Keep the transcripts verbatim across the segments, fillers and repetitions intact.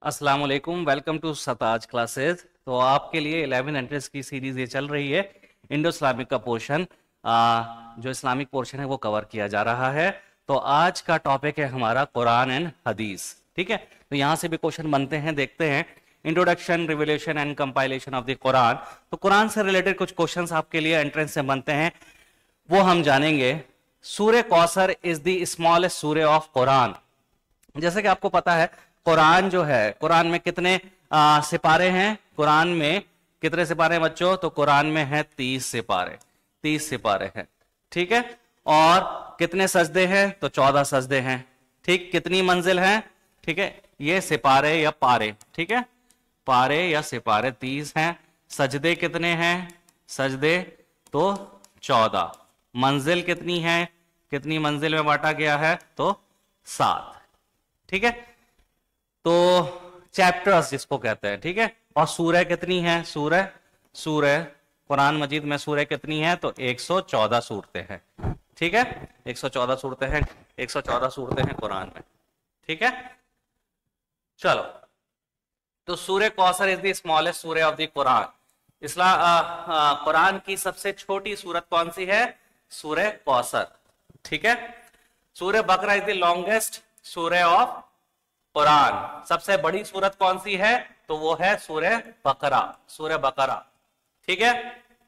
अस्सलाम वालेकुम, welcome to सताज classes. तो आपके लिए इलेवन एंट्रेंस की सीरीज ये चल रही है। इंडो इस्लामिक का पोर्शन, जो इस्लामिक पोर्शन है वो कवर किया जा रहा है। तो आज का टॉपिक है हमारा कुरान एंड हदीस। ठीक है, तो यहाँ से भी क्वेश्चन बनते हैं, देखते हैं। Introduction, revelation and compilation of the Quran. तो कुरान से रिलेटेड कुछ क्वेश्चंस आपके लिए एंट्रेंस से बनते हैं, वो हम जानेंगे। Surah Kausar is the smallest surah of Quran. जैसे कि आपको पता है कुरान जो है, कुरान में कितने आ, सिपारे हैं? कुरान में कितने सिपारे हैं बच्चों? तो कुरान में है तीस सिपारे, तीस सिपारे हैं। ठीक है, और कितने सजदे हैं? तो चौदह सजदे हैं। ठीक, कितनी मंजिल है? ठीक है, ये सिपारे या पारे, ठीक है, पारे या सिपारे तीस हैं। सजदे कितने हैं? सजदे तो चौदह। मंजिल कितनी है? कितनी मंजिल में बांटा गया है? तो सात। ठीक है, तो चैप्टर्स जिसको कहते हैं, ठीक है। और सूरह कितनी है? सूरह सूरह कुरान मजीद में सूरह कितनी है? तो एक सौ चौदह सूरतें हैं। ठीक है, एक सौ चौदह सूरतें हैं, एक सौ चौदह सूरतें हैं कुरान में। ठीक है, चलो। तो Surah Kausar is the smallest surah of the Quran. इस्लाम कुरान की सबसे छोटी सूरत कौन सी है? सूरह कौसर। ठीक है, Surah Baqarah is the longest surah of Quran. सबसे बड़ी सूरत कौन सी है? तो वो है सूरह बकरा, सूरह बकरा। ठीक है,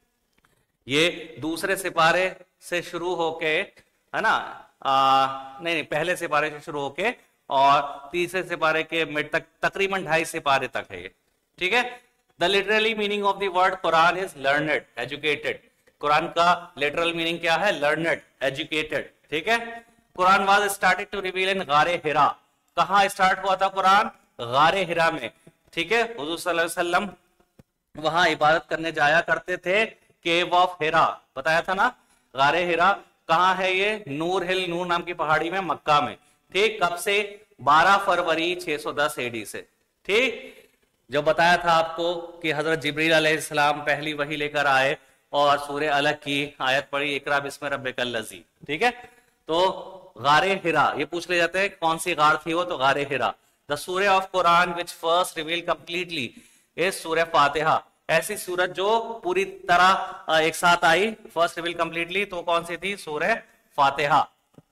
ये दूसरे सिपारे से शुरू होके, है ना, आ, नहीं नहीं पहले सिपारे से शुरू होके और तीसरे सिपारे के मिड तक, तकरीबन ढाई सिपारे तक है ये। ठीक है, the literally meaning of the word Quran is learned, educated. कुरान का लिटरल मीनिंग क्या है? Learned, educated. ठीक है, Quran was started to reveal in गारे हिरा। कहां स्टार्ट हुआ था कुरान? गारे हिरा में। ठीक है, हुजूर सल्लल्लाहु अलैहि वसल्लम वहां इबादत करने जाया करते थे, केव ऑफ हिरा, बताया था ना। गारे हिरा कहां है? ये नूर हिल, नूर नाम की पहाड़ी में, मक्का में। ठीक, कब से? बारह फरवरी छह सौ दस एडी से। ठीक, जो बताया था आपको कि हजरत जिब्रील अलैहिस्सलाम पहली वही लेकर आए और सूरह अलग की आयत पढ़ी, इकरा बिस्म रब्बिकल लज़ी। ठीक है, तो गारे हिरा, ये पूछ ले जाते हैं कौन सी गार थी वो? तो गारे हिरा। The surah of Quran which first reveal completely is Surah Fatiha. ऐसी सूरत जो पूरी तरह एक साथ आई, फर्स्ट रिवील कंप्लीटली, तो कौन सी थी? सूरह फातिहा।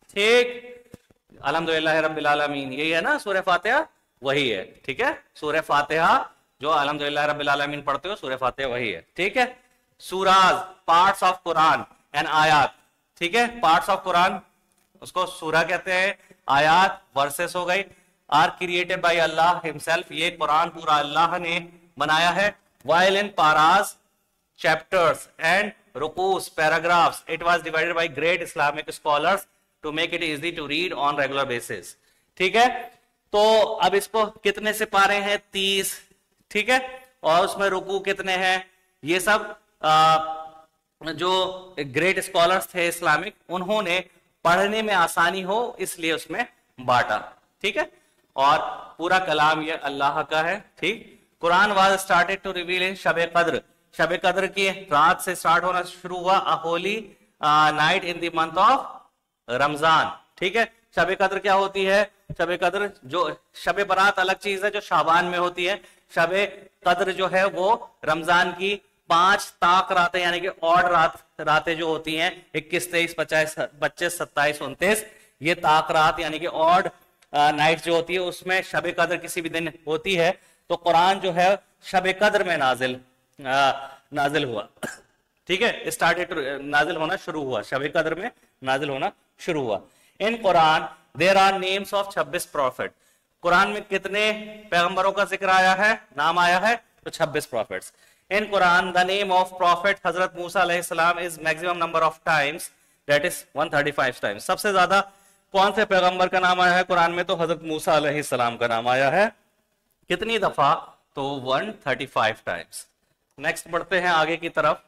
ठीक, अल्हम्दुलिल्लाह रब्बिल आलमीन, यही है ना सूरह फातिहा, वही है। ठीक है, सूरह फातिहा जो अल्हम्दुलिल्लाह रब्बिल आलमीन पढ़ते हो, सूरह फातिहा वही है। ठीक है, surahs, parts of Quran and आयात। ठीक है, पार्ट्स ऑफ कुरान उसको सूरा कहते हैं, आयात वर्सेस हो गई। Are created by Allah himself, ये कुरान पूरा अल्लाह ने बनाया है। वाइल इन पारास, चैप्टर्स एंड रुकूस, paragraphs, it was divided by great Islamic scholars to make it easy to read on regular basis. ठीक है, तो अब इसको कितने से पारे हैं? तीस। ठीक है, और उसमें रुकू कितने हैं? ये सब आ, जो ग्रेट स्कॉलर्स थे इस्लामिक, उन्होंने पढ़ने में आसानी हो इसलिए उसमें बांटा। ठीक है, और पूरा कलाम ये अल्लाह का है। ठीक, Quran was started to reveal in शब कद्र। शब कद्र की रात से स्टार्ट होना शुरू हुआ, a holy night in the month of Ramzan. ठीक है, शब कद्र क्या होती है? शब कद्र, जो शब बरात अलग चीज है जो शाबान में होती है। शब कद्र जो है वो रमजान की पांच ताक रातें, यानी कि ऑड रात रातें जो होती हैं, इक्कीस, तेईस, पचास, पच्चीस, सत्ताईस, उनतीस, ये ताक रात यानी कि ऑड नाइट जो होती है, उसमें शब कद्र किसी भी दिन होती है। तो कुरान जो है शब कद्र में नाजिल आ, नाजिल हुआ। ठीक है, स्टार्टेड नाजिल होना शुरू हुआ, शब कद्र में नाजिल होना शुरू हुआ। In Quran there are names of छब्बीस प्रॉफिट। कुरान में कितने पैगंबरों का जिक्र आया है, नाम आया है? तो छब्बीस prophets. In Quran, the name of Prophet Hazrat Musa alayhi salam is maximum number of times, that is one hundred thirty-five times. सबसे ज्यादा कौन से पैगंबर का नाम आया है कुरान में? तो हजरत मूसा अलैहि सलाम का नाम आया है। कितनी दफा? तो one hundred thirty-five times. Next बढ़ते हैं आगे की तरफ।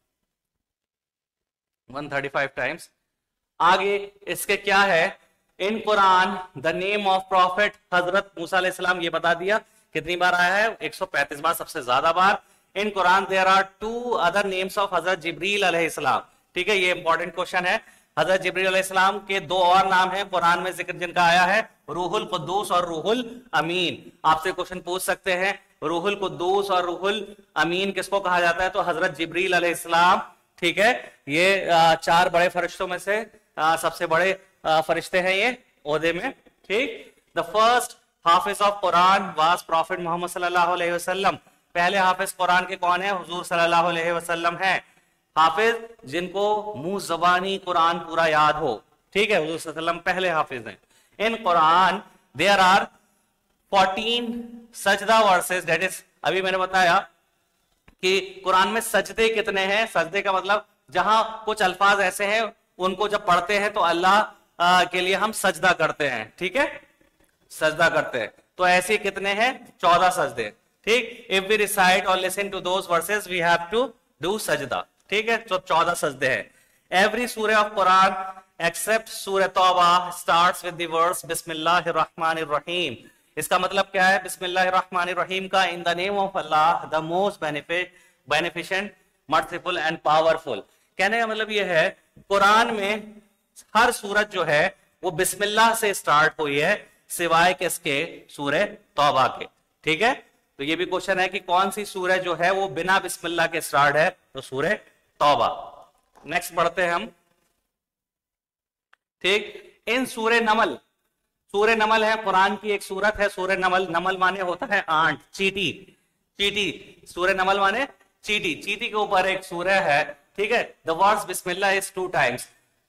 one hundred thirty-five टाइम्स आगे इसके क्या है? In Quran the name of prophet हजरत मूसा अलैहि सलाम, ये बता दिया कितनी बार आया है? एक सौ पैंतीस बार, सबसे ज्यादा बार। In Quran there are two other names of हजरत जिब्रील अलैहिस्सलाम। ठीक है, ये इंपॉर्टेंट क्वेश्चन है। हजरत जिब्रील अलैहिस्सलाम के दो और नाम हैं कुरान में जिक्र जिनका आया है, रूहुल कुद्दूस और रूहुल अमीन। आपसे क्वेश्चन पूछ सकते हैं रूहुल कुद्दूस और रूहुल अमीन किसको कहा जाता है, तो हजरत जिब्रील अलैहिस्सलाम, ठीक है। ये आ, चार बड़े फरिश्तों में से आ, सबसे बड़े आ, फरिश्ते हैं ये ओहदे में, ठीक। The first hafiz of Quran was prophet Muhammad सल्लल्लाहु अलैहि वसल्लम। पहले हाफिज कुरान के कौन है, हुजूर सल्लल्लाहु अलैहि वसल्लम है। हाफिज जिनको मुंह जबानी कुरान पूरा याद हो, ठीक है, हुजूर सल्लल्लाहु अलैहि वसल्लम पहले हाफिज हैं। In Quran there are fourteen सजदा वर्सेस, दैट इज, अभी मैंने बताया कि कुरान में सजदे कितने हैं। सजदे का मतलब जहां कुछ अल्फाज ऐसे हैं उनको जब पढ़ते हैं तो अल्लाह के लिए हम सजदा करते हैं, ठीक है, सजदा करते हैं। तो ऐसे कितने हैं, चौदह सजदे, ठीक। If we recite or listen to those verses we have to do सजदा, ठीक है। तो चौदह सजदे हैं। एवरी सूरह of Quran except Surah Tauba starts with the words बिस्मिल्लाहिर रहमानिर रहीम। इसका मतलब क्या है, बिस्मिल्लाहिर रहमानिर रहीम का, in the name of Allah the most benefit beneficent merciful and powerful. कहने का मतलब यह है कुरान में हर सूरत जो है वो बिस्मिल्लाह से स्टार्ट हुई है, सिवाय किसके, सूरह तौबा के, ठीक है। तो ये भी क्वेश्चन है कि कौन सी सूरह जो है वो बिना बिस्मिल्लाह के स्टार्ट है, तो सूरह तौबा। नेक्स्ट बढ़ते हैं हम, ठीक। इन सूरह नमल, सूरह नमल है कुरान की एक सूरत है, सूरह नमल, नमल माने होता है आंट, चीटी, चीटी, सूरह नमल माने चीटी, चीटी के ऊपर एक सूरह है, ठीक है। द वर्ड्स बिस्मिल्लाह इज टू टाइम्स,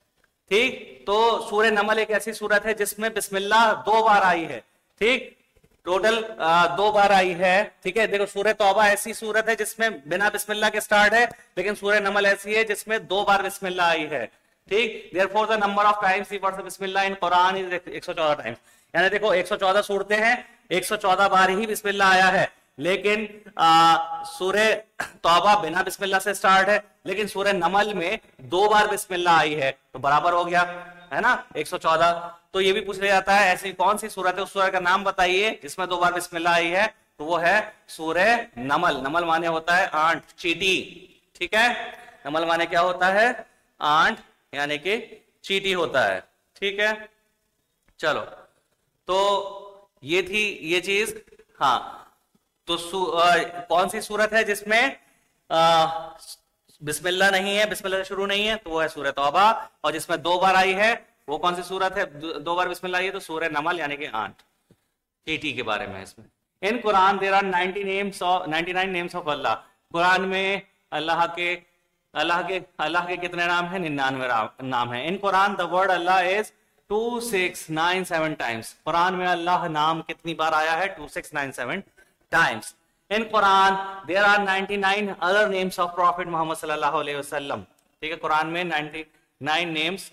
ठीक। तो सूरह नमल एक ऐसी सूरत है जिसमें बिस्मिल्लाह दो बार आई है, ठीक, टोटल दो बार आई है, ठीक है। देखो सूरह तौबा ऐसी सूरत है जिसमें बिना बिस्मिल्लाह के स्टार्ट है, लेकिन सूरह नमल ऐसी है जिसमें दो बार बिस्मिल्लाह आई है, ठीक। Therefore the number of times the word बिस्मिल्लाह इन कुरान इज एक सौ चौदह टाइम्स। यानी देखो एक सौ चौदह सूरतें हैं, एक सौ चौदह बार ही बिस्मिल्लाह आया है, लेकिन सूरह तौबा बिना बिस्मिल्लाह से स्टार्ट है, लेकिन सूरह नमल में दो बार बिस्मिल्लाह आई है, तो बराबर हो गया, है ना, एक सौ चौदह। तो ये भी पूछ लिया जाता है ऐसी कौन सी सूरत है, उस सूरह का नाम बताइए जिसमें दो बार बिस्मिल्लाह आई है, तो वो है सूरह नमल। नमल माने होता है आंट, चीटी, ठीक है। नमल माने क्या होता है, आंट, यानी कि चीटी होता है, ठीक है। चलो, तो ये थी ये चीज, हाँ। तो आ, कौन सी सूरत है जिसमें आ, बिस्मिल्लाह नहीं है, बिस्मिल्लाह से शुरू नहीं है, तो वो है सूरह तौबा। और जिसमें दो बार आई है वो कौन सी सूरत है, दो बार बिस्मिल्लाह आई है, तो सूरह नमल यानी कि आंट, चीटी के बारे में इसमें। In Quran there are ninety names of ninety nine names of Allah. कुरान में अल्लाह के अल्लाह के अल्लाह के कितने नाम है, निन्यानवे नाम है। In Quran the word Allah is two six nine seven times. कुरान में अल्लाह नाम कितनी बार आया है, two six nine seven times. In Quran there are ninety-nine other names of Prophet Muhammad sallallahu alaihi wasallam, ठीक है। कुरान में निन्यानवे नेम्स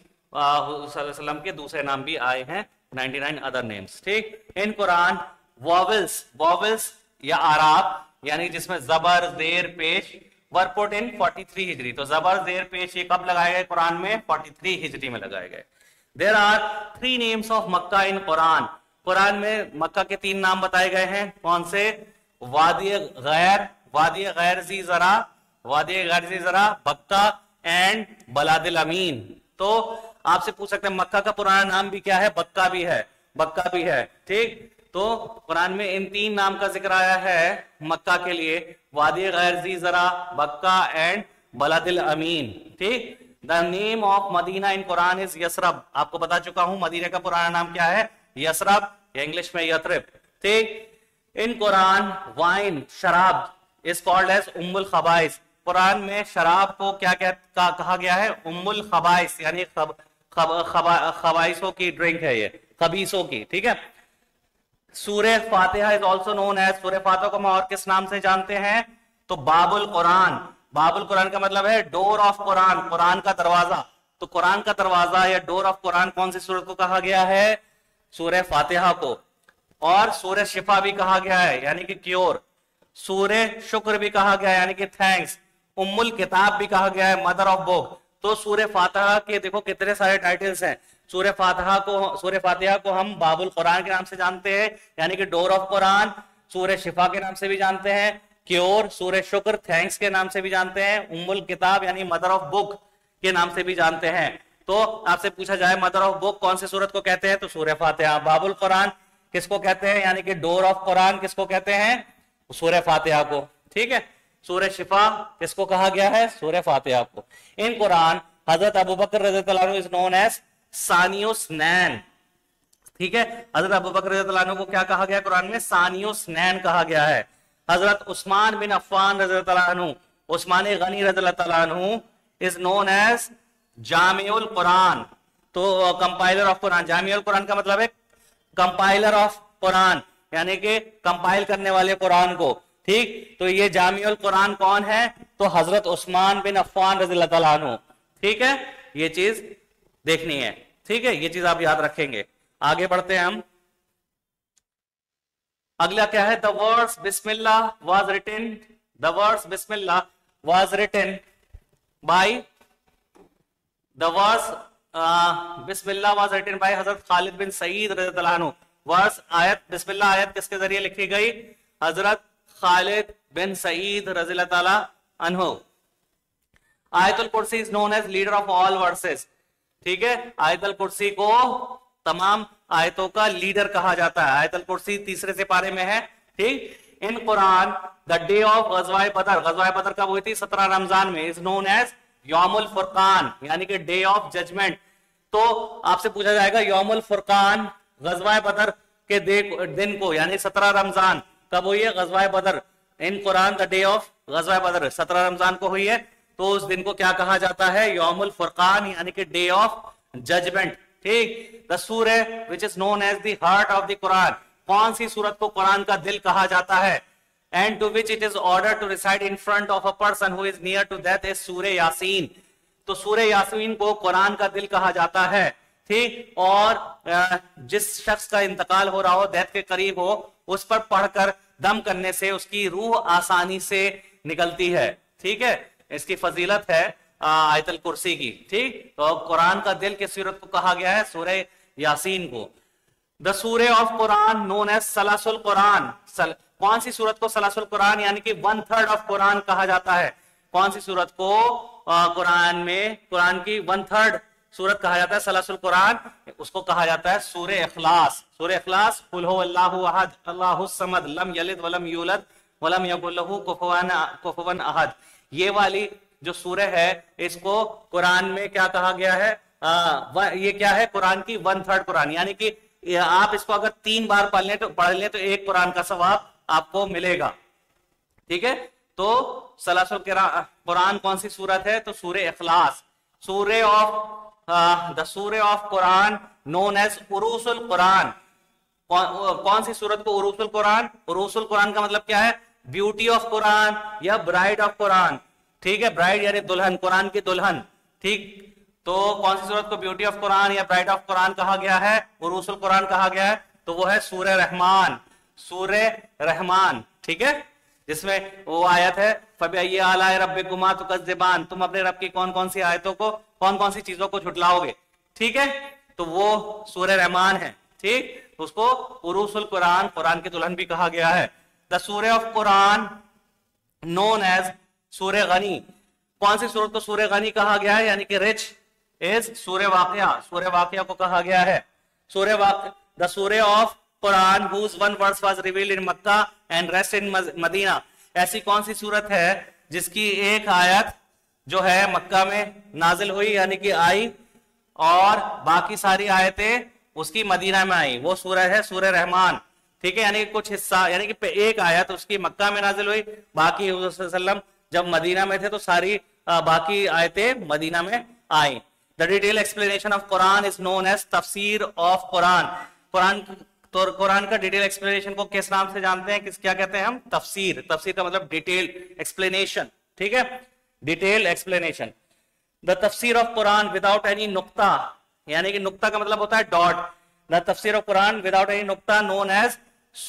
वसल्लम के दूसरे नाम भी आए हैं, निन्यानवे अदर नेम्स, ठीक। इन कुरान वॉवेल्स, वॉवेल्स या आराब यानी जिसमें जबर जेर पेश वर पुट इन तैंतालीस हिजरी। तो जबर जेर पेश ये कब लगाए गए कुरान में, तैंतालीस हिजरी में लगाए गए। There are three names of Makkah in Quran. कुरान में मक्का के तीन नाम बताए गए हैं, कौन से, वादी गैर, वादी गैर जी जरा, वादी गैर जी जरा, बक्का एंड बलादिल अमीन। तो आपसे पूछ सकते हैं मक्का का पुराना नाम भी क्या है, बक्का भी है, बक्का भी है, ठीक। तो कुरान में इन तीन नाम का जिक्र आया है मक्का के लिए, वादी गैर जी जरा, बक्का एंड बलादिल अमीन, ठीक। The name of Madina in Quran is Yasrab. आपको बता चुका हूं मदीना का पुराना नाम क्या है, यसरब, या इंग्लिश में यथरिब, ठीक। इन कुरान वाइन, शराब इज कॉल्ड एज उम्मुल खबाइस। कुरान में शराब को क्या क्या कहा गया है, उम्मुल खबाइस, यानी खब, खब, खबा, खबाइसों की ड्रिंक है ये, खबीसों की, ठीक है। Surah Fatiha is also known as, सूरह फातिहा को हम और किस नाम से जानते हैं, तो बाबुल कुरान। बाबुल कुरान का मतलब है डोर ऑफ कुरान, कुरान का दरवाजा। तो कुरान का दरवाजा या डोर ऑफ कुरान कौन सी सूरत को कहा गया है, सूरह फातिहा को। और सूरह शिफा भी कहा गया है यानी कि क्योर। सूरह शुक्र भी कहा गया है यानी कि थैंक्स। उम्मुल किताब भी कहा गया है, मदर ऑफ बुक। तो सूरह फातिहा के देखो कितने सारे टाइटल्स हैं। सूरह फातिहा को सूरह फातिहा को हम बाबुल कुरान के नाम से जानते हैं यानी कि डोर ऑफ कुरान। सूरह शिफा के नाम से भी जानते हैं, क्योर। सूरह शुक्र थैंक्स के नाम से भी जानते हैं, उम्मुल किताब यानी मदर ऑफ बुक के नाम से भी जानते हैं। तो आपसे पूछा जाए मदर ऑफ बुक कौन सी सूरत को कहते हैं, तो सूरह फातिहा। बाबुल कुरान किसको कहते हैं, यानी कि डोर ऑफ कुरान किसको कहते हैं, सूरह फातिहा को। ठीक है, सूरह शिफा किसको कहा गया है, सूरह फातिहा को। In Quran Hazrat Abu Bakr रज़ियल्लाहु अन्हु इज नोन एज सानियुस नैन। ठीक है, हजरत अबू बकर रज़ियल्लाहु अन्हु को क्या कहा गया कुरान में, सानियुस नैन कहा गया है। हजरत उस्मान बिन अफ़्फ़ान रज़ियल्लाहु अन्हु, उस्मान गनी रज़ियल्लाहु अन्हु इज नोन एज जामिउल कुरान, तो कंपाइलर ऑफ कुरान। जामिउल कुरान का मतलब है कंपाइलर ऑफ कुरान, यानी कि कंपाइल करने वाले कुरान को। ठीक, तो ये जामिउल कुरान कौन है, तो हजरत उस्मान बिन अफ़्फ़ान रज़ियल्लाहु अन्हु। ठीक है, ये चीज देखनी है। ठीक है, ये चीज आप याद रखेंगे। आगे बढ़ते हैं हम। अगला क्या है, द वर्ड्स बिस्मिल्लाह वाज रिटन, द वर्ड्स बिस्मिल्लाह was written by, the words बिस्मिल्लाह वाज रिटन बाय हजरत खालिद बिन सईद रज़ियल्लाहु अन्हु। वर्ड्स आयत बिस्मिल्लाह आयत किसके जरिए लिखी गई, हजरत खालिद बिन सईद रज़ियल्लाहु अन्हु। आयतुल कुर्सी is known as leader of all verses. ठीक है, आयतुल कुर्सी को तमाम आयतों का लीडर कहा जाता है। आयतुल कुर्सी तीसरे से पारे में है। ठीक, in Quran the day of गज़वाए बदर, गज़वाए बदर कब हुई थी, सत्रह रमजान में, इज नोन एज यौमुल फुरकान, यानी कि डे ऑफ जजमेंट। तो आपसे पूछा जाएगा यौमुल फुरकान गज़वाए बदर के दिन को, यानी सत्रह रमजान कब हुई है गज़वाए बदर, in Quran the day of गज़वाए बदर सत्रह रमजान को हुई है, तो उस दिन को क्या कहा जाता है, यौमुल फुरकान, यानी कि डे ऑफ जजमेंट। ठीक, the surah which is known as the heart of the Quran, कौन सी सूरत को कुरान का दिल कहा जाता है, and to which it is order to recite in front of a person who is near to death is Surah Yaseen. तो सूरह यासीन को कुरान का दिल कहा जाता है। ठीक, और जिस शख्स का इंतकाल हो रहा हो, डेथ के करीब हो, उस पर पढ़कर दम करने से उसकी रूह आसानी से निकलती है। ठीक है, इसकी फजीलत है आयतुल कुर्सी की। ठीक, तो कुरान का दिल किस सूरत को कहा गया है, सूरह यासीन को। The surah of Quran known as सलासुल कुरान, सल, कौन सी सूरत को सलासुल कुरान यानी कि वन थर्ड ऑफ कुरान कहा जाता है, कौन सी सूरत को कुरान में कुरान की वन थर्ड सूरत कहा जाता है सलासुल कुरान, उसको कहा जाता है सूरह इखलास। सूरह इखलास, कुल हु अल्लाहु अहद अल्लाहुस समद लम यलिद वलम यूलद वलम यकुल लहू कुफुवन कुफुवन अहद, ये वाली जो सूरह है इसको कुरान में क्या कहा गया है, आ, ये क्या है, कुरान की वन थर्ड कुरान, यानी कि आप इसको अगर तीन बार पढ़ लें तो पढ़ लें तो एक कुरान का सवाब आपको मिलेगा। ठीक है, तो सलासुल कुरान कौन सी सूरत है, तो Surah Ikhlas. Surah of the surah of Quran known as उरूसुल कुरान, कौन, कौन सी सूरत को उरूसुल कुरान, उरूसुल कुरान का मतलब क्या है, ब्यूटी ऑफ कुरान या ब्राइड ऑफ कुरान। ठीक है, ब्राइड यानी दुल्हन, कुरान की दुल्हन। ठीक, तो कौन सी सूरत को ब्यूटी ऑफ कुरान या ब्राइड ऑफ कुरान कहा गया है, उरूसुल कुरान कहा गया है, तो वो है सूरह रहमान, सूरह रहमान। ठीक है, जिसमें वो आयत है फबिअय्यि आलाइ रब्बिकुमा तुकज़्ज़िबान, तुम अपने रब की कौन कौन सी आयतों को, कौन कौन सी चीजों को झुटलाओगे। ठीक है, तो वो सूरह रहमान है। ठीक, उसको उरूसुल कुरान, कुरान की दुल्हन भी कहा गया है। The surah of Quran known as सूरह गनी, कौन सी सूरत को सूरह गनी कहा गया है, यानी कि रिच इज सूरह वाक़िया, सूरह वाक़िया को कहा गया है। Surah Waqiah, the surah of Quran whose one verse was revealed in Makkah and rest in Madina, ऐसी कौन सी सूरत है जिसकी एक आयत जो है मक्का में नाजिल हुई यानी कि आई, और बाकी सारी आयतें उसकी मदीना में आई, वो सूरह है सूरह रहमान। ठीक है, यानी कुछ हिस्सा, यानी कि एक आयत उसकी मक्का में नाजिल हुई, बाकी हुज़ूर सल्लल्लाहु अलैहि वसल्लम जब मदीना में थे तो सारी आ, बाकी आयतें मदीना में आई। The detail explanation of Quran is known as तफसीर ऑफ कुरान, कुरान तो कुरान का डिटेल एक्सप्लेनेशन को किस नाम से जानते हैं, किस क्या कहते हैं हम, तफसीर। तफसीर का मतलब डिटेल एक्सप्लेनेशन। ठीक है, डिटेल एक्सप्लेनेशन। द तफसीर ऑफ कुरान विदाउट एनी नुक्ता, यानी कि नुक्ता का मतलब होता है डॉट, द तफसीर ऑफ कुरान विदाउट एनी नुक्ता नोन एज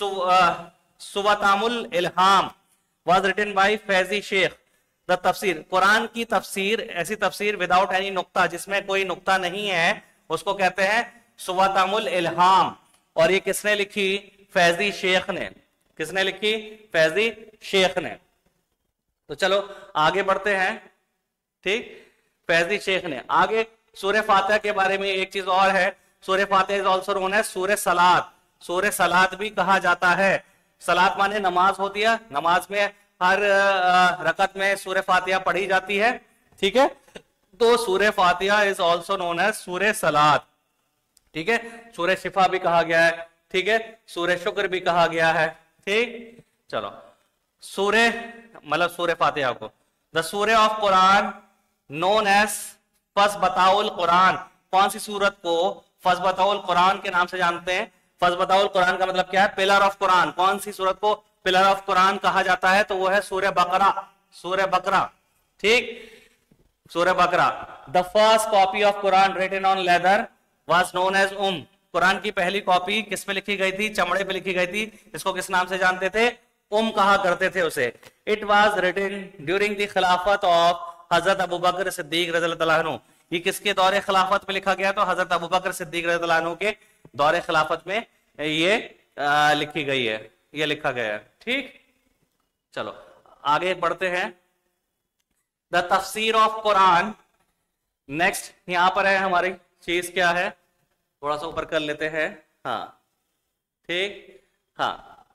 सुवतामुल इल्हाम was written by Faizi Shaikh. The तफसीर, कुरान की तफसीर, ऐसी तफसीर विदाउट एनी नुक्ता, जिसमें कोई नुक्ता नहीं है, उसको कहते हैं सुवतामुल इल्हाम। और ये किसने लिखी, फैजी शेख ने। किसने लिखी, फैजी शेख ने। तो चलो आगे बढ़ते हैं। ठीक, फैजी शेख ने। आगे सूर्य फातिहा के बारे में एक चीज और है, Surah Fatiha is also known as Surah Salat, सूर्य सलात भी कहा जाता है। सलात माने नमाज होती है, नमाज में हर रकत में सूर्य फातिहा पढ़ी जाती है, ठीक है। तो Surah Fatiha is also known as Surah Salat, ठीक है। सूर्य शिफा भी कहा गया है, ठीक है, सूर्य शुक्र भी कहा गया है, ठीक। चलो सूर्य मतलब सूर्य फातिहा को, the surah of Quran known as फसबताउल कुरान, कौन सी सूरत को फसबताउल कुरान के नाम से जानते हैं? फसबताउल कुरान का मतलब क्या है? Pillar of Quran. कौन सी सूरत को पिलर ऑफ कुरान कहा जाता है? तो वो है सूर्य बकरा, सूर्य बकरा, ठीक, सूर्य बकरा। The first copy of Quran written on leather was known as um, Quran की पहली कॉपी किस पे लिखी गई थी? चमड़े पे लिखी गई थी। इसको किस नाम से जानते थे? उम कहा करते थे उसे। It was written during the खिलाफत ऑफ हजरत अबू बकर सिद्दीक रज़ियल्लाहु अन्हु। ये किसके दौरे खिलाफत में लिखा गया? तो हजरत अबू बकर सिद्दीक रज़ियल्लाहु अन्हु के दौरे खिलाफत में ये आ, लिखी गई है, ये लिखा गया है, ठीक। चलो आगे बढ़ते हैं। द तफसीर ऑफ कुरान, नेक्स्ट यहां पर है हमारी चीज क्या है, थोड़ा सा ऊपर कर लेते हैं, हाँ ठीक, हाँ।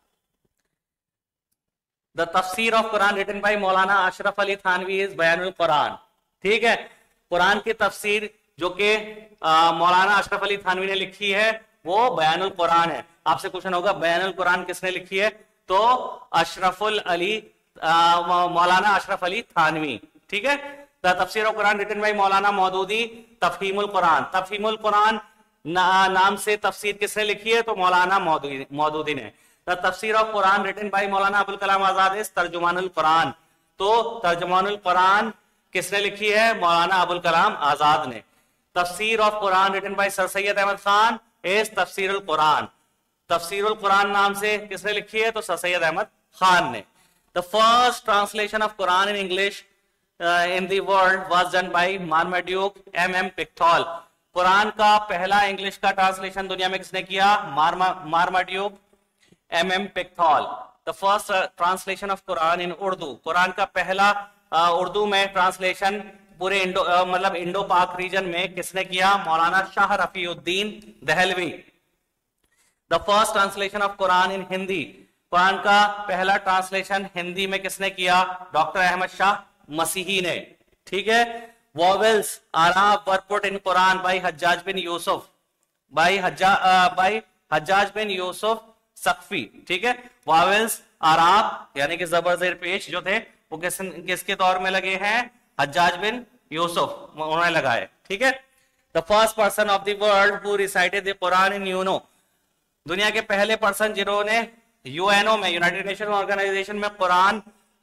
द तफसीर of Quran written by Maulana Ashraf Ali Thanvi is Bayanul Quran, ठीक है। कुरान की तफसीर जो कि मौलाना अशरफ अली थानवी ने लिखी है वो बयानुल कुरान है। आपसे क्वेश्चन होगा बयानुल कुरान किसने लिखी है? तो अशरफुल अली, मौलाना अशरफ अली थानवी, ठीक है। द तफसीर ऑफ कुरान रिटन बाय मौलाना मौदूदी तफहीमुल कुरान, तफहीमुल कुरान ना, नाम से तफसीर किसने लिखी है? तो मौलाना मौदूदी मौदूदी ने। द तफसीर of Quran written by Maulana Abul Kalam Azad is Tarjumanul Quran, तो तर्जुमानुल कुरान किसने लिखी है? मौलाना अबुल कलाम आजाद ने। Tafsir of Quran written by sir Syed Ahmad Khan is Tafsirul Quran, Tafsirul Quran नाम से किसने लिखी है? तो सर सैयद अहमद खान ने। The first translation of Quran in English in the world was done by Marmaduke M M Pickthall, Quran का पहला इंग्लिश का ट्रांसलेशन दुनिया में किसने किया? मार्मा Marmaduke M M Pickthall. The first translation of Quran in Urdu, Quran का पहला uh, उर्दू में ट्रांसलेशन पूरे इंडो uh, मतलब इंडो पाक रीजन में किसने किया? Maulana Shah Rafiuddin Dehlavi. The first translation of Quran in Hindi, Quran का पहला ट्रांसलेशन हिंदी में किसने किया? डॉक्टर अहमद शाह मसीही ने, ठीक है। वॉवेल्स आराब were put in Quran by Hajjaj bin Yusuf, by हज्जा by Hajjaj bin Yusuf Saqafi, ठीक है। वॉवेल्स आराब यानी कि जबर जेर पेश जो थे वो किस किसके दौर में लगे हैं? हज्जाज बिन यूसुफ उन्होंने लगाए, ठीक है। The first person of the world who recited the Quran in you know, दुनिया के पहले पर्सन जिन्होंने यूएनओ में, यूनाइटेड नेशन ऑर्गेनाइजेशन में कुरान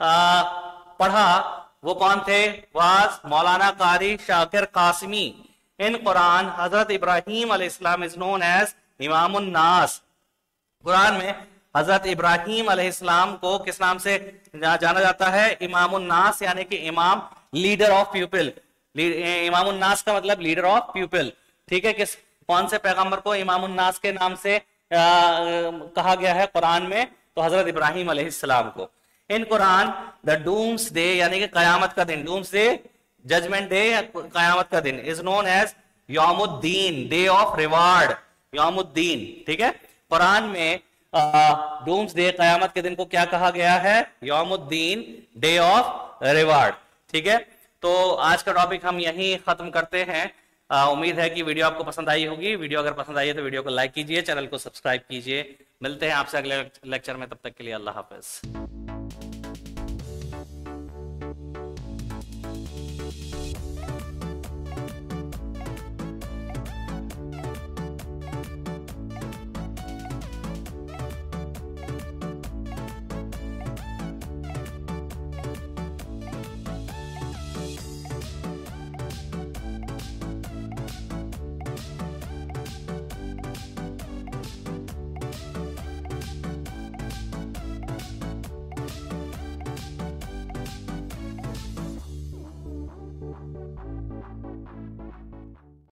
पढ़ा, वो कौन थे? वाज मौलाना कारी शाकिर कासिमी। इन कुरान हजरत इब्राहिम अलैहिस्सलाम इज नोन एज इमामुन नास, कुरान में हजरत इब्राहिम अलैहिस्सलाम को किस नाम से जाना जाता है? इमामुन नास यानी कि इमाम, लीडर ऑफ पीपल। इमामुन नास का मतलब लीडर ऑफ पीपल, ठीक है। किस कौन से पैगंबर को इमामुन नास के नाम से आ, कहा गया है कुरान में? तो हजरत इब्राहिम अलैहिस्सलाम को। In Quran the doomsday यानी कि कयामत का दिन, डूम्स डे जजमेंट डे, कयामत का दिन इज नोन एज यौमुद्दीन, डे ऑफ रिवार्ड, यौमुद्दीन, ठीक है। कुरान में डूम्स डे कयामत के दिन को क्या कहा गया है? यौमुद्दीन, डे ऑफ रिवार्ड, ठीक है। तो आज का टॉपिक हम यहीं खत्म करते हैं। आ, उम्मीद है कि वीडियो आपको पसंद आई होगी। वीडियो अगर पसंद आई है तो वीडियो को लाइक कीजिए, चैनल को सब्सक्राइब कीजिए। मिलते हैं आपसे अगले लेक्चर में, तब तक के लिए अल्लाह हाफिज।